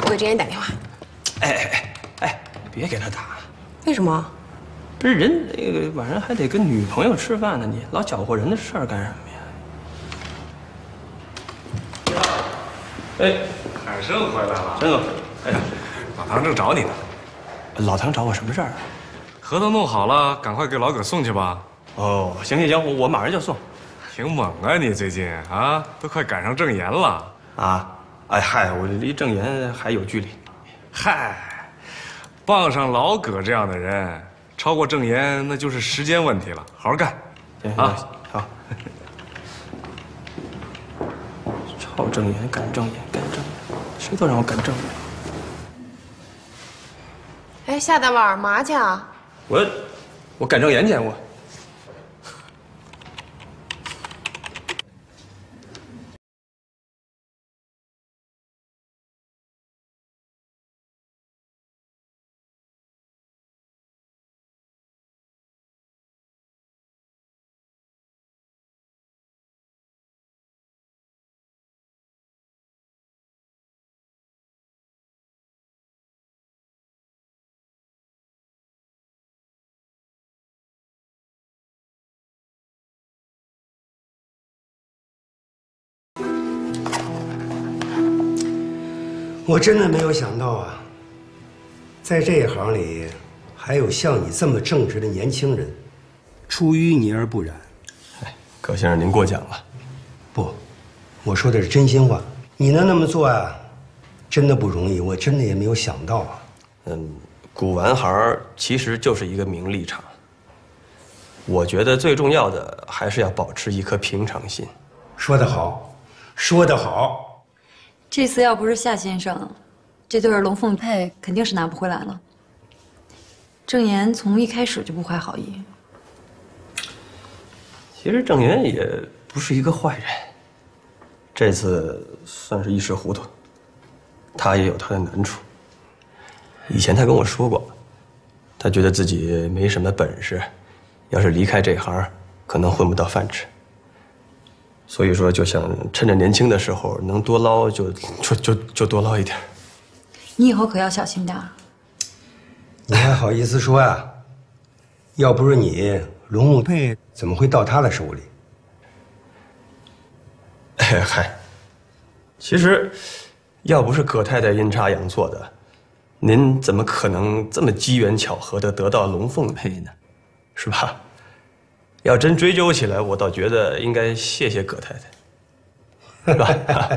给郑岩打电话。 哎，别给他打。 为什么？ 不是人那个晚上还得跟女朋友吃饭呢，你老搅和人的事儿干什么呀？哎， 海生回来了。 真的。哎呀， 老唐正找你呢。 老唐找我什么事儿啊？ 合同弄好了，赶快给老葛送去吧。 哦，行，我马上就送。 挺猛啊，你最近啊，都快赶上郑岩了啊！哎嗨，我离郑岩还有距离。 嗨，傍上老葛这样的人，超过郑岩那就是时间问题了。好好干， 啊，好。超郑岩，赶郑岩，谁都让我赶郑岩。 哎，下大晚嘛去啊？ 我赶郑岩去，我。 我真的没有想到啊，在这一行里，还有像你这么正直的年轻人，出淤泥而不染。 哎，葛先生您过奖了。 不，我说的是真心话。你能那么做啊，真的不容易，我真的也没有想到啊。 古玩行其实就是一个名利场。我觉得最重要的还是要保持一颗平常心。 说得好，说得好。 这次要不是夏先生，这对龙凤配肯定是拿不回来了。郑岩从一开始就不怀好意。 其实郑岩也不是一个坏人，这次算是一时糊涂，他也有他的难处。以前他跟我说过，他觉得自己没什么本事，要是离开这行，可能混不到饭吃。所以说，就想趁着年轻的时候能多捞就多捞一点。 你以后可要小心点儿。 你还好意思说呀？要不是你，龙凤配怎么会到他的手里？ 哎嗨，其实要不是葛太太阴差阳错的，您怎么可能这么机缘巧合的得到龙凤配呢？是吧？要真追究起来，我倒觉得应该谢谢葛太太，是吧？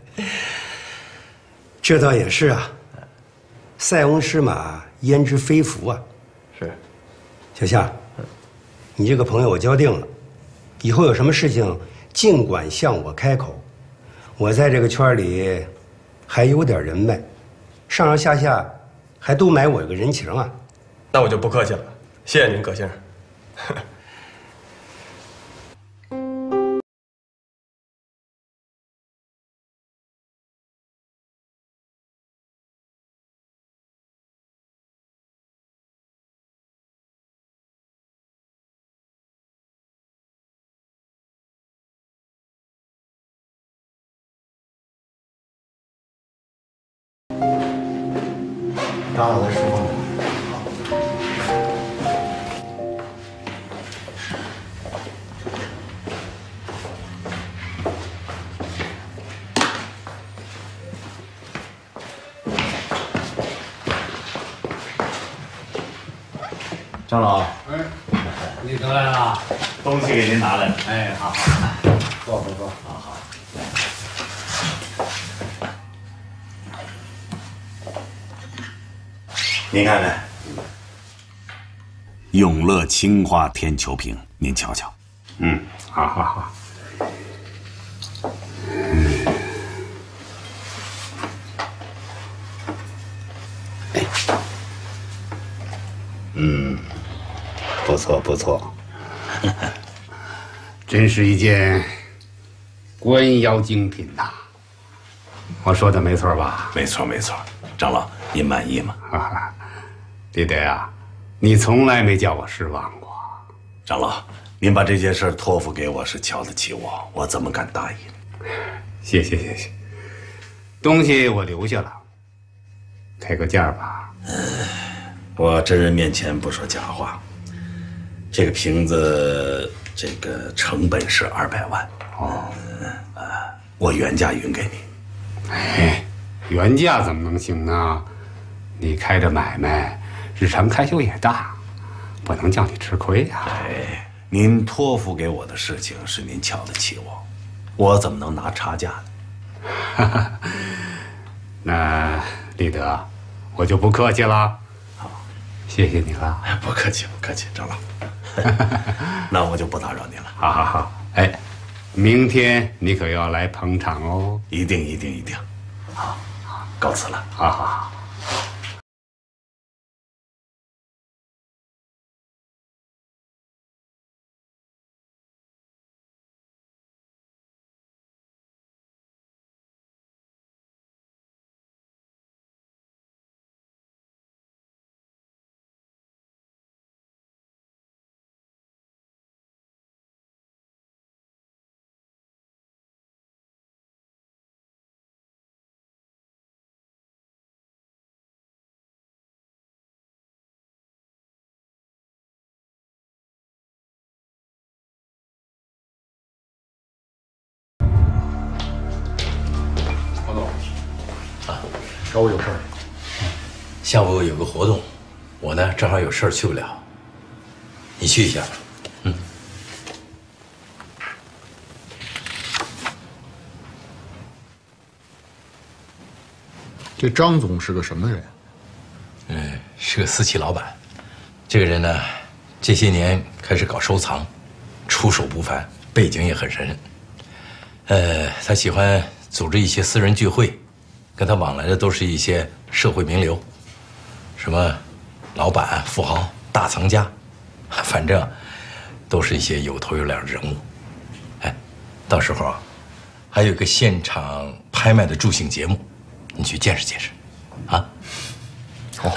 这倒也是啊。塞翁失马，焉知非福啊！ 是， 小夏，你这个朋友我交定了，以后有什么事情尽管向我开口。我在这个圈里还有点人脉，上上下下还都买我个人情啊。 那我就不客气了，谢谢您，葛先生。 打扰了，师傅。 张老， 你得来了， 东西给您拿来了。 哎，好，坐。好。 您看看，永乐青花天球瓶，您瞧瞧。 好。不错，真是一件官窑精品呐。我说的没错吧？ 没错，张老，您满意吗？ 李德啊，你从来没叫我失望过。 张老，您把这件事托付给我是瞧得起我，我怎么敢答应？ 谢谢。东西我留下了， 开个价吧。 我真人面前不说假话，这个瓶子这个成本是200万。哦，我原价匀给你。 哎，原价怎么能行呢？你开着买卖，日常开销也大，不能叫你吃亏呀。 哎，您托付给我的事情是您瞧得起我，我怎么能拿差价呢？ 那立德，我就不客气了。 好， 谢谢你了。 不客气，不客气，张老。那我就不打扰您了。 好好好，哎，明天你可要来捧场哦。 一定一定一定。好，告辞了。 好好好。 找我有事儿。下午有个活动，我呢正好有事儿去不了，你去一下。 这张总是个什么人？ 是个私企老板。这个人呢，这些年开始搞收藏，出手不凡，背景也很深。他喜欢组织一些私人聚会，跟他往来的都是一些社会名流，什么老板、富豪、大藏家，反正都是一些有头有脸的人物。哎，到时候啊，还有个现场拍卖的助兴节目，你去见识见识，啊？好。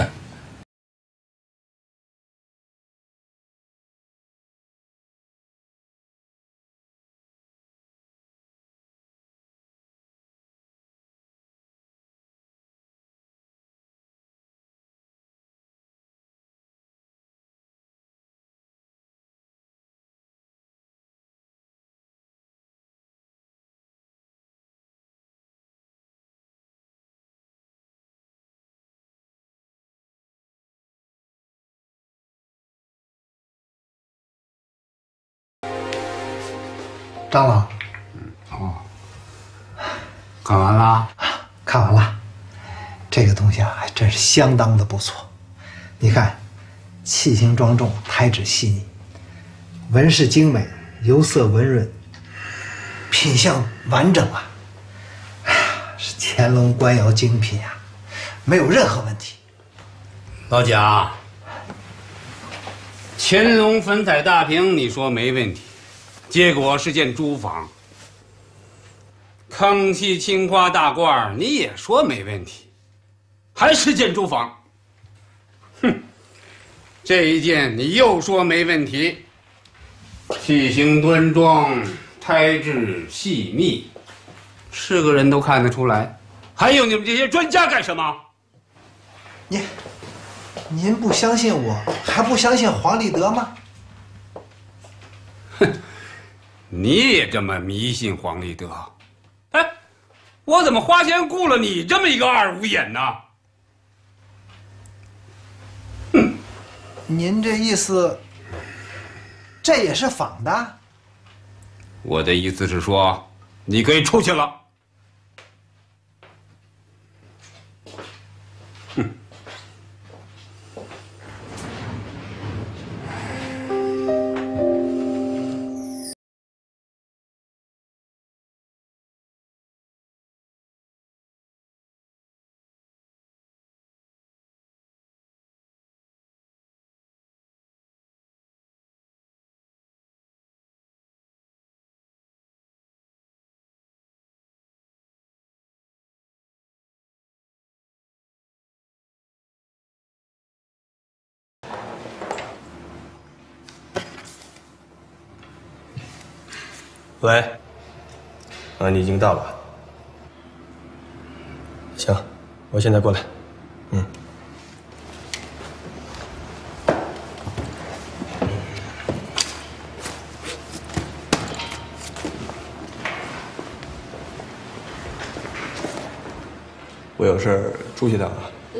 张老， 看完了？ 看完了，这个东西啊，还真是相当的不错。你看，器型庄重，胎质细腻，纹饰精美，油色温润，品相完整啊！哎呀，是乾隆官窑精品啊，没有任何问题。 老贾，乾隆粉彩大瓶，你说没问题，结果是件珠仿。康熙青花大褂，你也说没问题，还是件珠仿。哼，这一件你又说没问题，器型端庄，胎质细密，是个人都看得出来。还有你们这些专家干什么？ 您不相信我，还不相信黄立德吗？ 哼，你也这么迷信黄立德？哎，我怎么花钱雇了你这么一个二五眼呢？ 哼，您这意思，这也是仿的？ 我的意思是说，你可以出去了。哼。 喂，你已经到了。行，我现在过来。 嗯。我有事儿出去趟啊。嗯。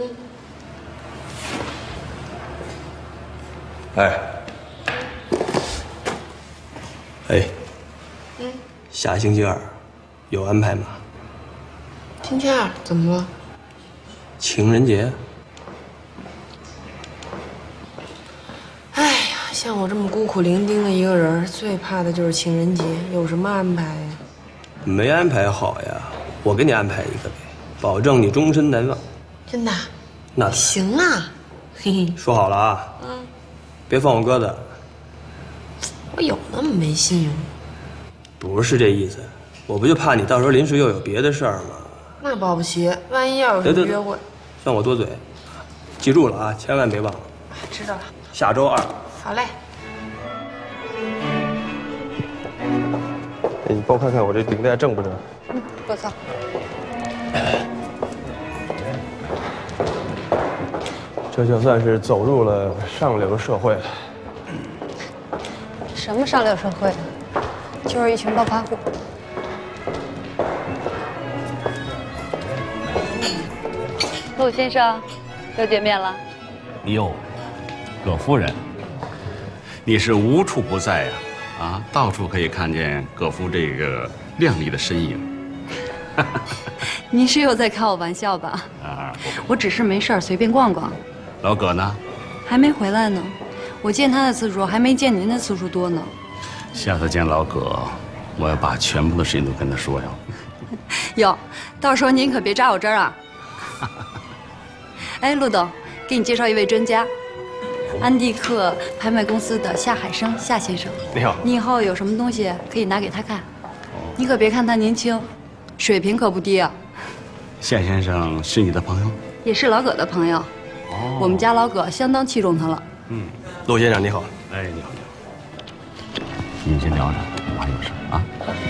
哎。哎。嗯。下星期二有安排吗？ 星期二怎么了？ 情人节。 哎呀，像我这么孤苦伶仃的一个人，最怕的就是情人节。有什么安排呀？ 没安排好呀，我给你安排一个呗。保证你终身难忘， 真的？ 那行啊，嘿嘿。 说好了啊，别放我鸽子。 我有那么没信用？ 不是这意思，我不就怕你到时候临时又有别的事儿吗？ 那保不齐，万一要有什么约会， 算我多嘴，记住了啊，千万别忘了。 知道了。 下周2。 好嘞。 哎，你帮我看看我这领带正不正？ 不错。 这就算是走入了上流社会了。 什么上流社会？就是一群暴发户。陆先生，又见面了。 哟，葛夫人，你是无处不在呀！啊，到处可以看见葛夫这个靓丽的身影。 您是又在开我玩笑吧？ 啊， 我只是没事儿随便逛逛。 老葛呢？ 还没回来呢。我见他的次数还没见您的次数多呢。 下次见老葛，我要把全部的事情都跟他说呀。 哟，到时候您可别扎我针儿啊。哎，陆董，给你介绍一位专家，安迪克拍卖公司的夏海生夏先生。 你好。 你以后有什么东西可以拿给他看，你可别看他年轻，水平可不低啊。 夏先生是你的朋友？ 也是老葛的朋友。哦。我们家老葛相当器重他了。 嗯，陆先生你好。 哎，你好，你好。你们先聊着，我还有事啊。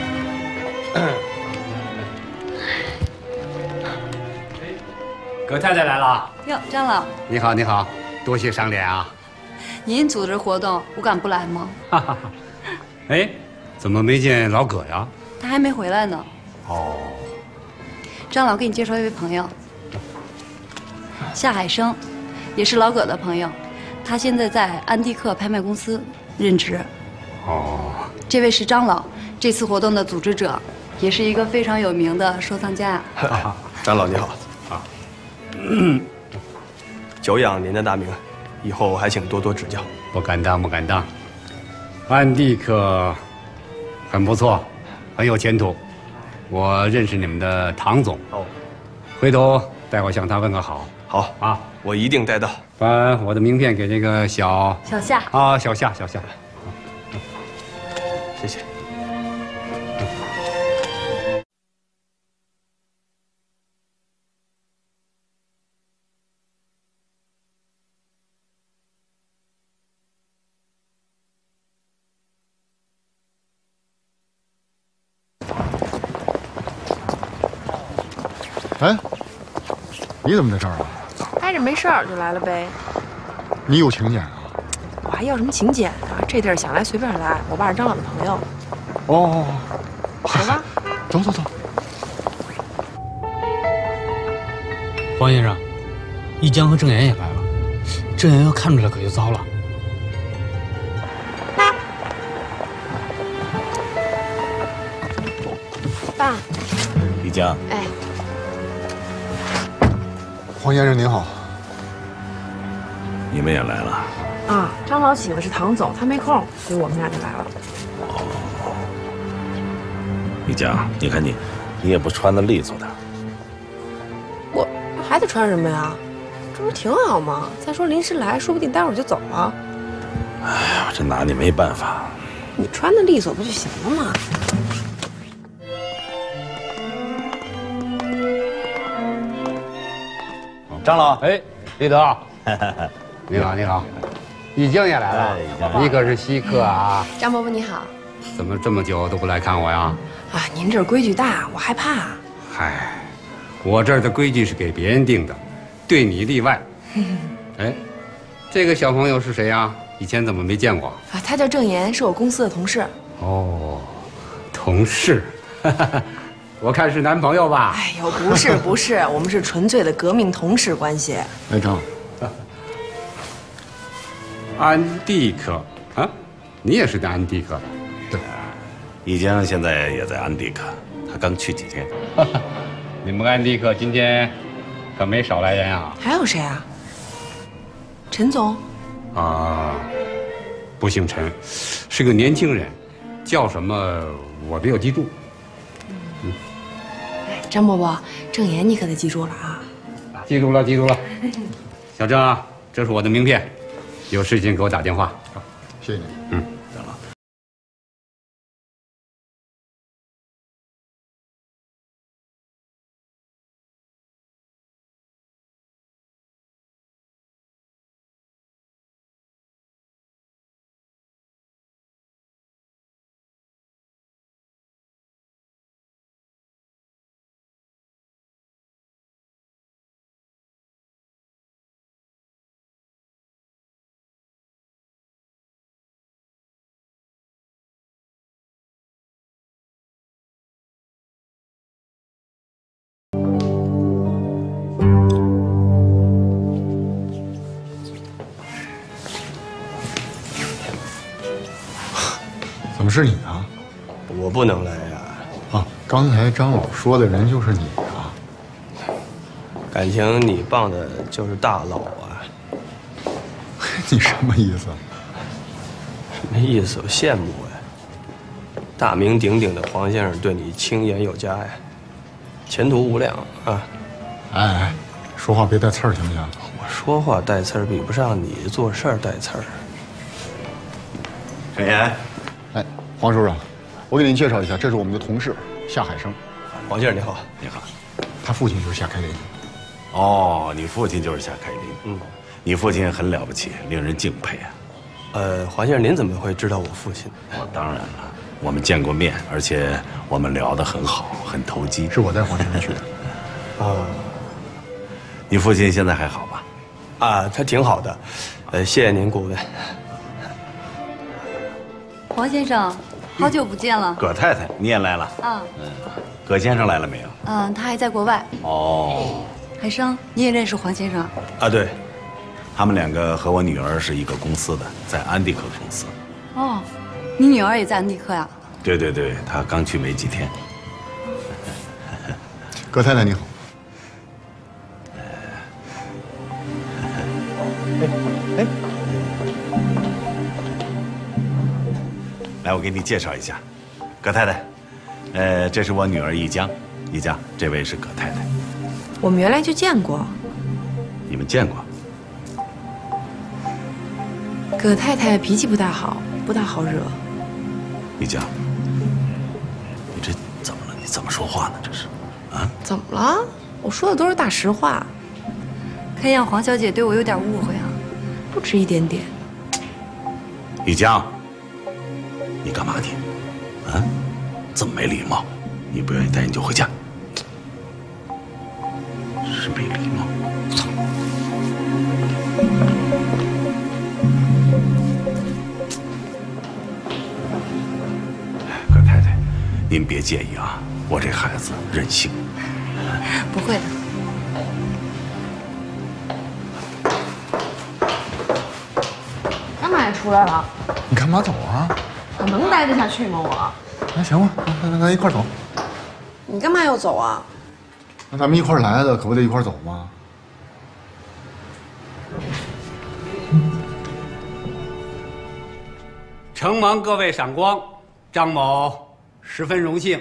葛太太来了。 哟，张老。 你好，你好，多谢赏脸啊。 您组织活动，我敢不来吗？ 哈哈哈。哎，怎么没见老葛呀？ 他还没回来呢。 哦。 张老，给你介绍一位朋友，夏海生，也是老葛的朋友，他现在在安迪克拍卖公司任职。 哦。 这位是张老，这次活动的组织者，也是一个非常有名的收藏家。 张老你好。啊。久仰您的大名，以后还请多多指教。 不敢当，不敢当。安迪克很不错，很有前途。我认识你们的唐总。哦。回头待会向他问个好。 好啊，我一定带到。 把我的名片给这个小夏啊，小夏。 谢谢。 哎，你怎么在这儿啊？ 待着没事儿就来了呗。 你有请柬啊？ 我还要什么请柬啊？这地儿想来随便来。我爸是张老的朋友。 哦， 走吧。 走。 黄先生，一江和郑岩也来了，郑岩要看出来可就糟了。 爸。 一江。 哎。 黄先生您好。 你们也来了。 啊，张老请的是唐总，他没空，所以我们俩就来了。 哦。一江，你看你也不穿的利索点。 我还得穿什么呀？这不挺好吗？再说临时来，说不定待会儿就走了。 哎呀，这拿你没办法。 你穿的利索不就行了吗？ 张老，哎，李德，你好，你好，一江也来了，你可是稀客啊。 张伯伯你好。 怎么这么久都不来看我呀？ 啊，您这儿规矩大，我害怕。 嗨，我这儿的规矩是给别人定的， 对你例外。哎，这个小朋友是谁呀？以前怎么没见过？ 啊，他叫郑岩，是我公司的同事。 哦，同事，我看是男朋友吧？ 哎呦，不是，我们是纯粹的革命同事关系。 哎，张， 安迪克啊，你也是在安迪克的？ 对， 易江现在也在安迪克，他刚去几天。 你们安迪克今天可没少来人啊！ 还有谁啊？陈总。 啊，不姓陈，是个年轻人，叫什么我没有记住。 哎，张伯伯，郑岩你可得记住了啊！ 记住了，记住了。小郑啊，这是我的名片，有事情给我打电话。 谢谢你。 嗯。 怎么是你啊？ 我不能来呀。 啊，刚才张老说的人就是你啊。 感情你傍的就是大佬啊。 你什么意思？ 什么意思？我羡慕呀。大名鼎鼎的黄先生对你青眼有加呀，前途无量啊。 哎，说话别带刺儿行不行？ 我说话带刺儿比不上你做事儿带刺儿。 沈岩， 哎，黄首长，我给您介绍一下，这是我们的同事夏海生。 黄先生你好。 你好。 他父亲就是夏开林。 哦，你父亲就是夏开林。 嗯， 你父亲很了不起，令人敬佩啊。 黄先生，您怎么会知道我父亲？ 我当然了，我们见过面，而且我们聊得很好，很投机。 是我带黄先生去的。 啊， 你父亲现在还好吧？ 啊，他挺好的，谢谢您顾问。 黄先生，好久不见了。 葛太太，你也来了？ 啊， 葛先生来了没有？ 他还在国外。 哦， 海生，你也认识黄先生？ 啊，对，他们两个和我女儿是一个公司的，在安迪克公司。 哦，你女儿也在安迪克呀？ 对对对，她刚去没几天。 葛太太你好。哎， 来，我给你介绍一下，葛太太，这是我女儿易江，易江，这位是葛太太。 我们原来就见过。 你们见过？ 葛太太脾气不大好，不大好惹。 易江，你这怎么了？你怎么说话呢？这是，啊？ 怎么了？我说的都是大实话。 看样黄小姐对我有点误会啊。 不止一点点。 易江，你干嘛你？啊？这么没礼貌！你不愿意带你就回家。是没礼貌。操！葛太太，您别介意啊，我这孩子任性。 不会的。 干嘛也出来了？ 你干嘛走啊？ 我能待得下去吗？我。 那行吧，那咱一块儿走。 你干嘛要走啊？ 那咱们一块儿来的，可不得一块儿走吗？ 承蒙各位赏光，张某十分荣幸。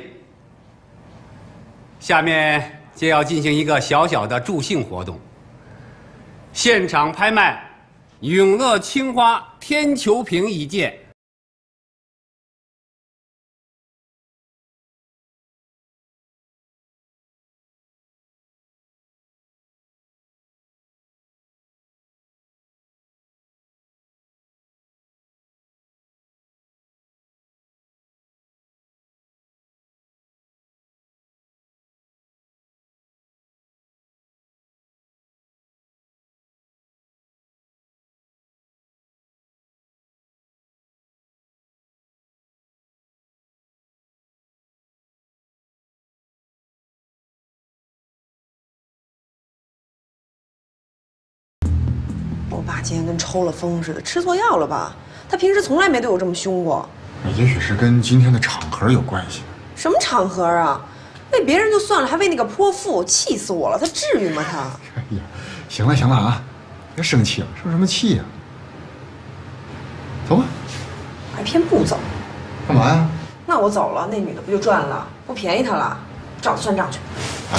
下面就要进行一个小小的助兴活动，现场拍卖永乐青花天球瓶一件。 爸今天跟抽了风似的，吃错药了吧？他平时从来没对我这么凶过。 也许是跟今天的场合有关系。 什么场合啊？为别人就算了，还为那个泼妇，气死我了！他至于吗？他。 哎呀，行了行了啊，别生气了，生什么气呀？走吧。 还偏不走。 干嘛呀？ 那我走了，那女的不就赚了？不便宜她了？找她算账去。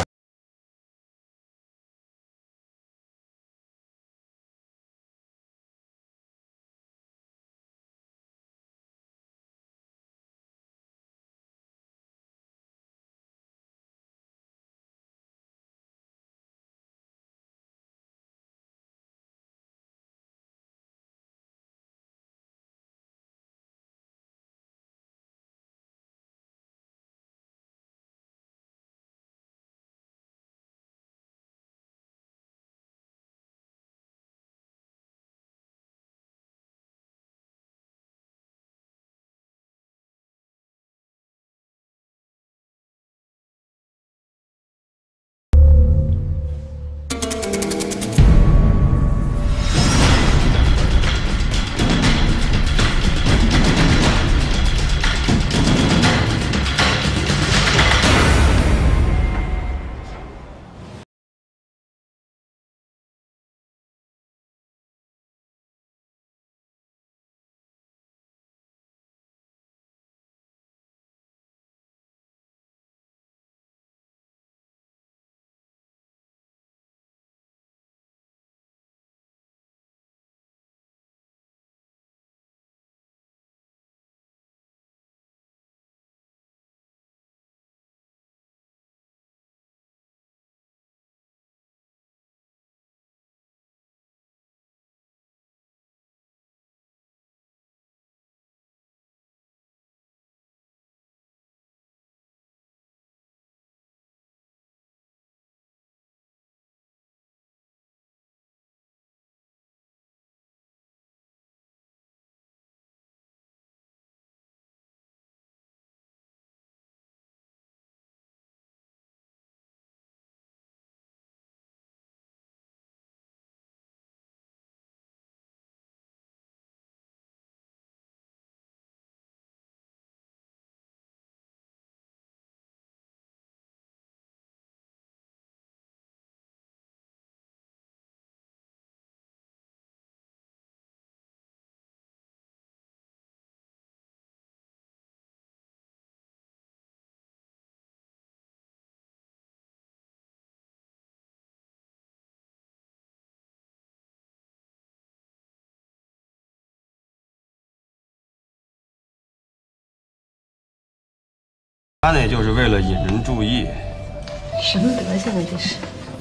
他那就是为了引人注意。 什么德行啊，这是！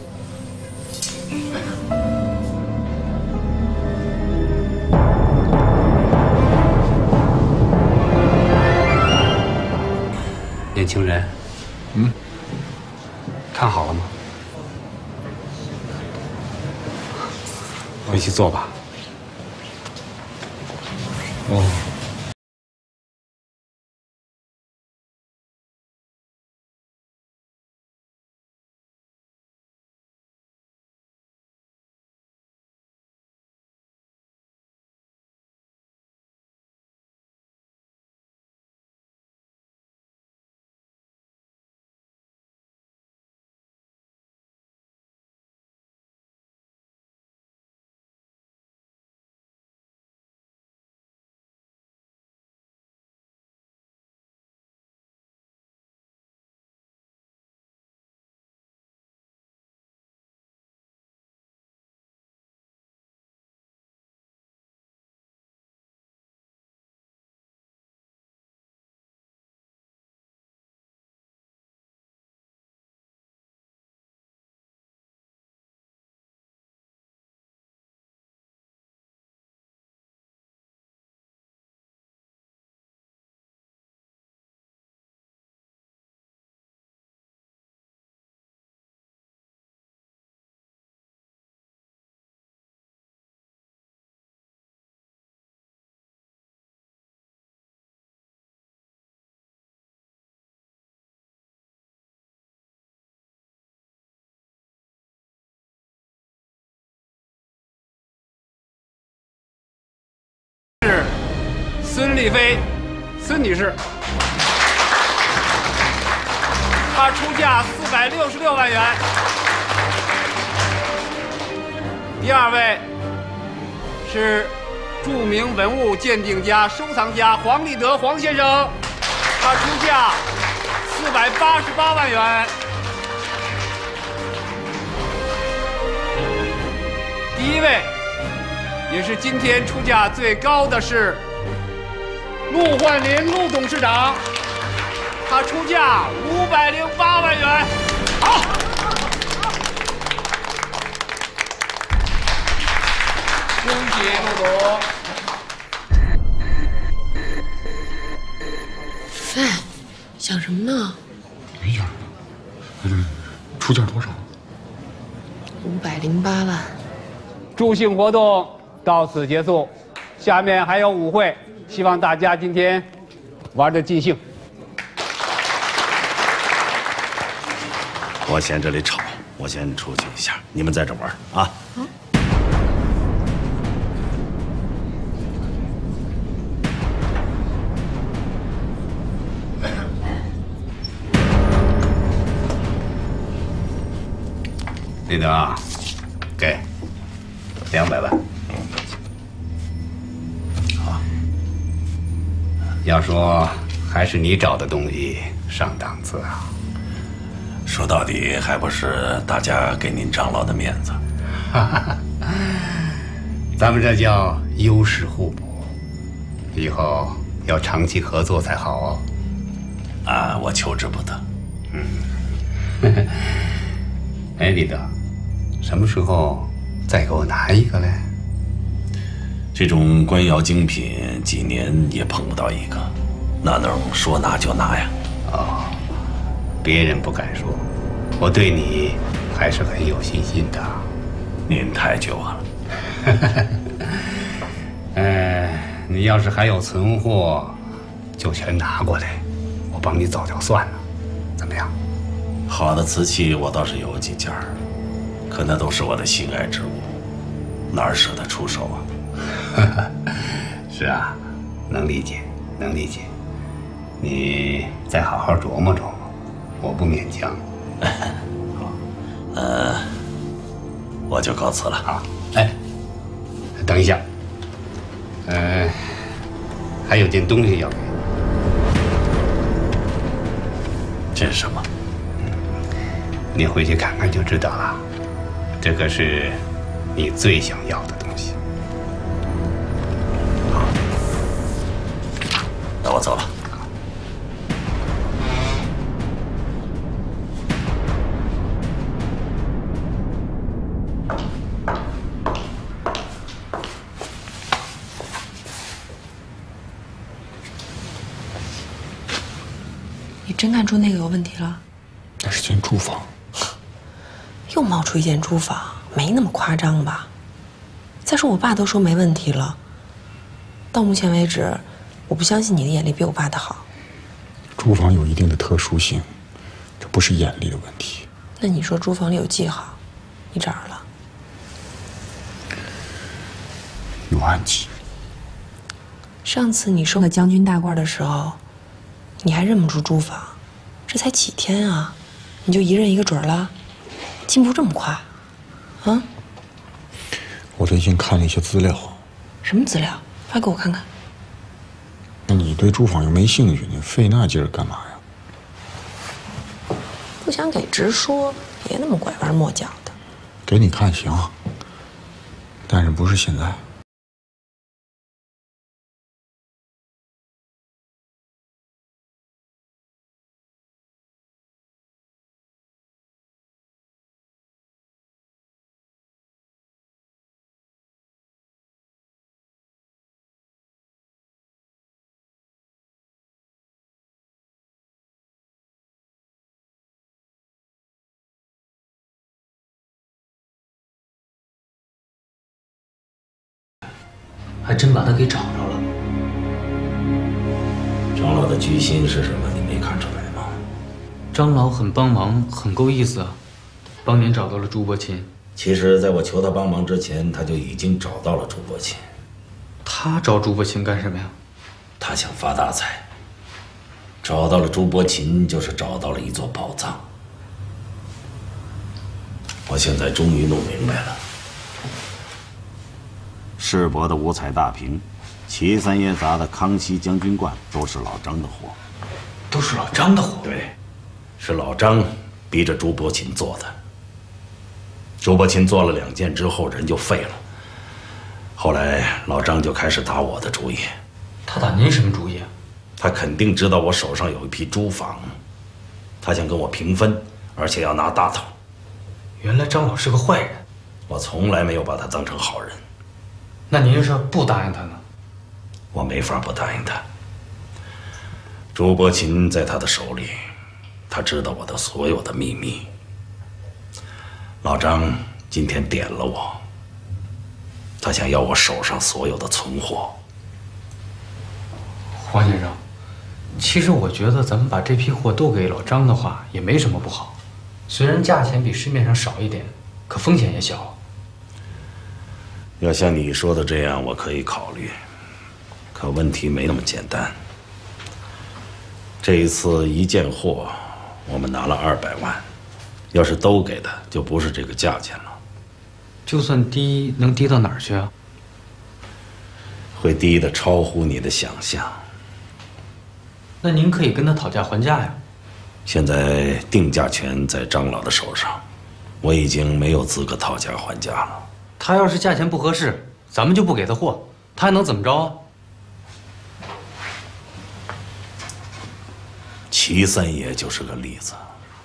年轻人，看好了吗？回去坐吧。 哦。 是孙丽飞，孙女士，她出价466万元。第二位是著名文物鉴定家、收藏家黄立德黄先生，他出价488万元。第一位，也是今天出价最高的是陆焕林陆董事长，他出价508万元。好。恭喜陆董！ 哎，想什么呢？ 没想什么，出价多少 ？508万。 助兴活动到此结束，下面还有舞会，希望大家今天玩得尽兴。 我嫌这里吵，我先出去一下，你们在这玩啊。 李德，给200万。好，要说还是你找的东西上档次啊。 说到底，还不是大家给您长老的面子。 咱们这叫优势互补，以后要长期合作才好哦。 啊，我求之不得。 哎，李德，什么时候再给我拿一个嘞？ 这种官窑精品，几年也碰不到一个，哪能说拿就拿呀？ 哦，别人不敢说，我对你还是很有信心的。 您太绝望了。 你要是还有存货，就全拿过来，我帮你走掉算了，怎么样？ 好的瓷器我倒是有几件儿，可那都是我的心爱之物，哪儿舍得出手啊？ 是啊，能理解，能理解。你再好好琢磨琢磨，我不勉强。 好，我就告辞了。 好，哎，等一下，还有件东西要给你。 这是什么？ 你回去看看就知道了。这可是你最想要的东西。 好，那我走了。 你真看出那个有问题了？ 那是间住房。 又冒出一间住房，没那么夸张吧？再说我爸都说没问题了，到目前为止，我不相信你的眼力比我爸的好。 住房有一定的特殊性，这不是眼力的问题。 那你说住房里有记号，你找着了？ 有暗记。 上次你收了将军大褂的时候，你还认不出住房，这才几天啊，你就一认一个准了？进步这么快，啊？ 我最近看了一些资料。 什么资料？发给我看看。 那你对住房又没兴趣，你费那劲儿干嘛呀？ 不想给直说，别那么拐弯抹角的。 给你看行，但是不是现在。 还真把他给找着了。 长老的居心是什么？你没看出来吗？ 张老很帮忙，很够意思啊，帮您找到了朱伯钦。 其实，在我求他帮忙之前，他就已经找到了朱伯钦。 他找朱伯琴干什么呀？ 他想发大财，找到了朱伯琴，就是找到了一座宝藏。我现在终于弄明白了， 世博的五彩大瓶，齐三爷砸的康熙将军罐，都是老张的货。 都是老张的货。 对，是老张逼着朱伯琴做的。朱伯琴做了2件之后，人就废了。后来老张就开始打我的主意。 他打您什么主意啊？ 他肯定知道我手上有一批朱仿，他想跟我平分，而且要拿大头。 原来张老是个坏人。 我从来没有把他当成好人。 那您是不答应他呢？ 我没法不答应他。朱伯琴在他的手里，他知道我的所有的秘密。老张今天点了我，他想要我手上所有的存货。 黄先生，其实我觉得咱们把这批货都给老张的话，也没什么不好。虽然价钱比市面上少一点，可风险也小。 要像你说的这样，我可以考虑。可问题没那么简单。这一次1件货，我们拿了200万，要是都给他，就不是这个价钱了。 就算低，能低到哪儿去啊？ 会低的超乎你的想象。 那您可以跟他讨价还价呀。 现在定价权在张老的手上，我已经没有资格讨价还价了。 他要是价钱不合适，咱们就不给他货，他还能怎么着啊？ 齐三爷就是个例子。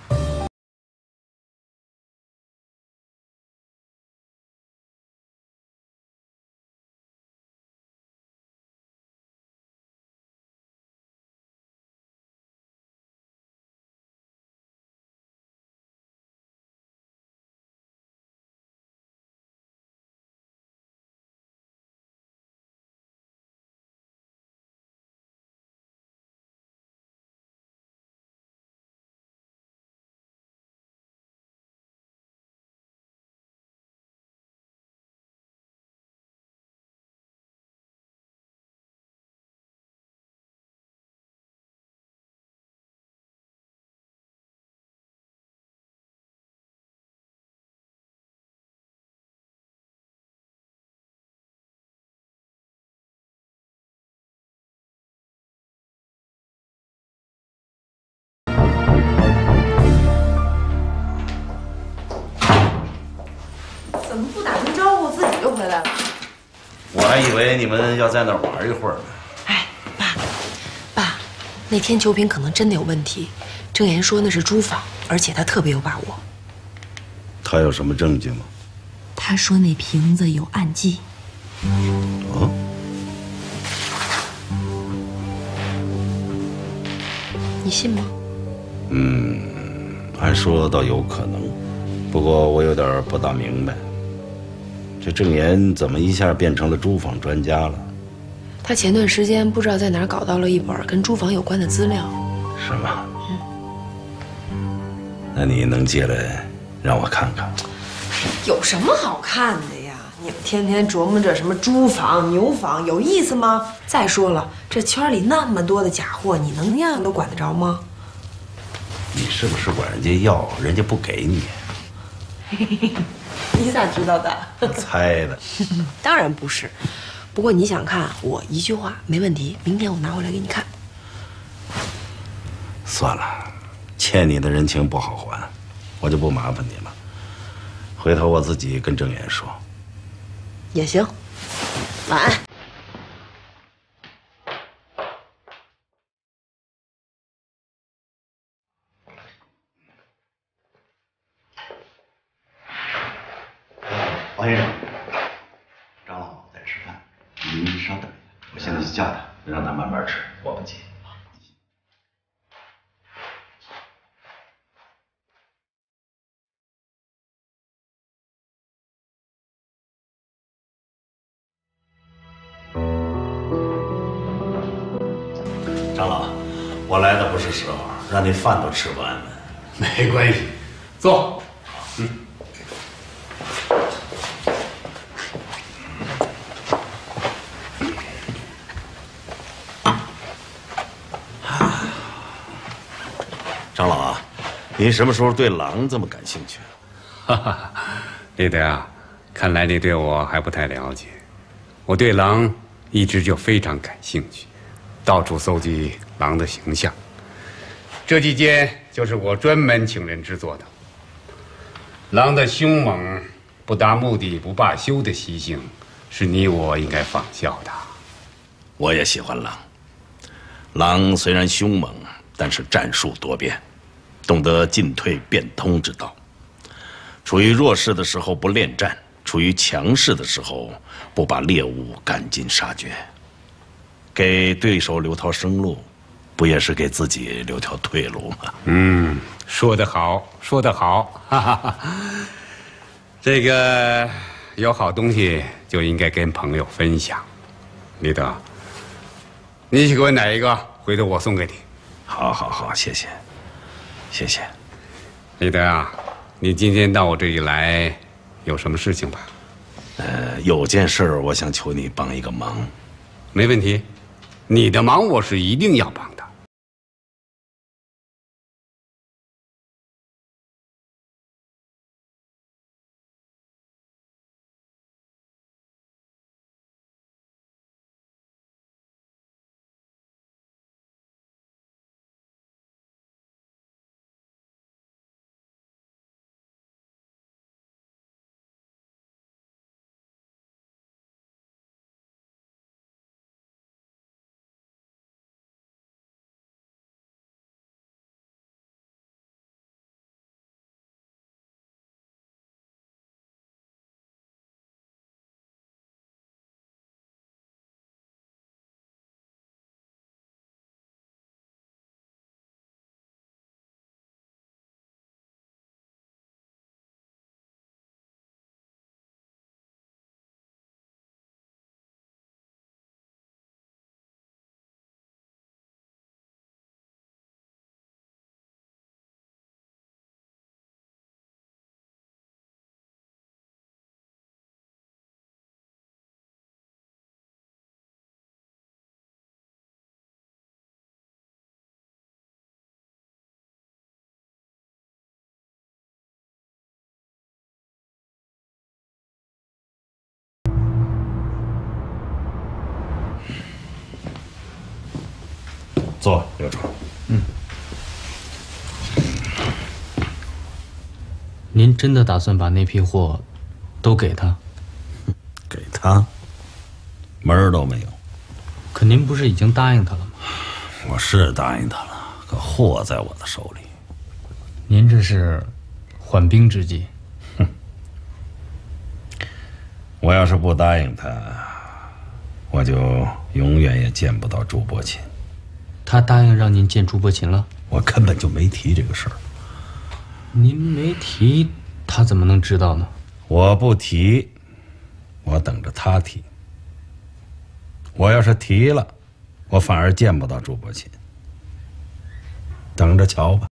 怎么不打声招呼自己就回来了？ 我还以为你们要在那儿玩一会儿呢。 哎，爸，那天酒品可能真的有问题。郑岩说那是朱仿，而且他特别有把握。 他有什么证据吗？ 他说那瓶子有暗记。 哦。 你信吗？ 按说倒有可能，不过我有点不大明白，这郑岩怎么一下变成了朱仿专家了？ 他前段时间不知道在哪儿搞到了一本跟朱仿有关的资料。 是吗？那你能借来让我看看？ 有什么好看的呀？你们天天琢磨着什么朱仿、牛仿，有意思吗？再说了，这圈里那么多的假货，你能样样都管得着吗？ 你是不是管人家要，人家不给你？ 你咋知道的？ 猜的。 当然不是，不过你想看，我一句话没问题，明天我拿回来给你看。 算了，欠你的人情不好还，我就不麻烦你了。回头我自己跟郑岩说。 也行，晚安。 王先生，张老在吃饭，您稍等一下，我现在去叫他， 让他慢慢吃，我不急。张老，我来的不是时候，让您饭都吃不安稳。 没关系，坐。 你什么时候对狼这么感兴趣？ 哈哈，李德啊，看来你对我还不太了解。我对狼一直就非常感兴趣，到处搜集狼的形象。这几件就是我专门请人制作的。狼的凶猛、不达目的不罢休的习性，是你我应该仿效的。 我也喜欢狼。狼虽然凶猛，但是战术多变，懂得进退变通之道。处于弱势的时候不恋战，处于强势的时候不把猎物赶尽杀绝，给对手留条生路，不也是给自己留条退路吗？ 说得好，说得好，哈哈哈。这个有好东西就应该跟朋友分享。李德，你喜欢哪一个？回头我送给你。 好，好，好，谢谢，谢谢。 李德啊，你今天到我这里来，有什么事情吧？ 有件事儿，我想求你帮一个忙。 没问题，你的忙我是一定要帮的。 坐，刘总。 您真的打算把那批货都给他？ 给他？门儿都没有。 可您不是已经答应他了吗？ 我是答应他了，可货在我的手里。 您这是缓兵之计。 我要是不答应他，我就永远也见不到朱伯琴。 他答应让您见朱伯琴了？ 我根本就没提这个事儿。 您没提，他怎么能知道呢？ 我不提，我等着他提。我要是提了，我反而见不到朱伯琴。等着瞧吧。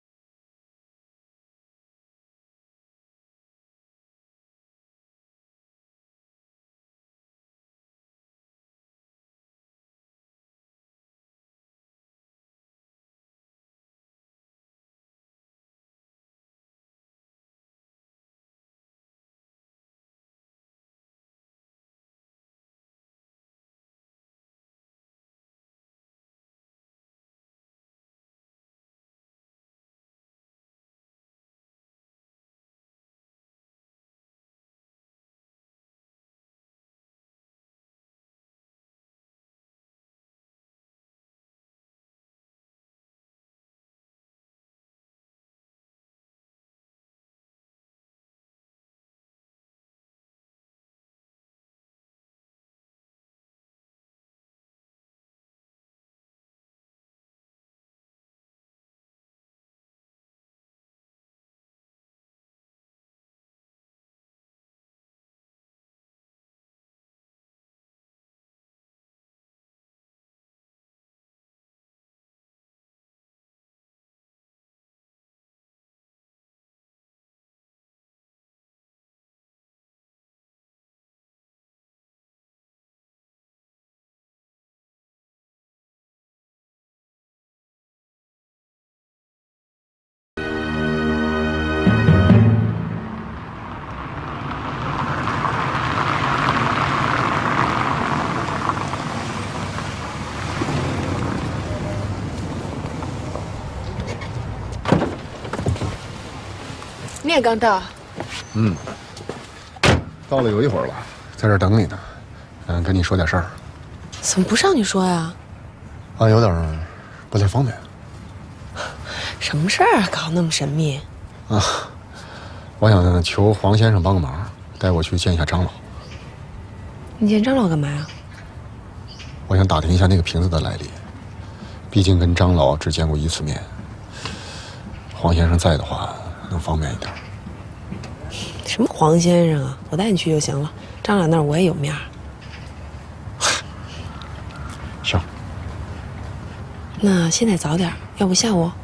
你也刚到？ 嗯，到了有一会儿了，在这儿等你呢。跟你说点事儿。 怎么不上去说呀？ 啊，有点不太方便。 什么事儿啊？搞那么神秘？ 啊，我想求黄先生帮个忙，带我去见一下张老。 你见张老干嘛呀？ 我想打听一下那个瓶子的来历，毕竟跟张老只见过1次面。黄先生在的话，能方便一点。 什么黄先生啊？我带你去就行了。张老那儿我也有面儿。 行。 那现在早点，要不下午？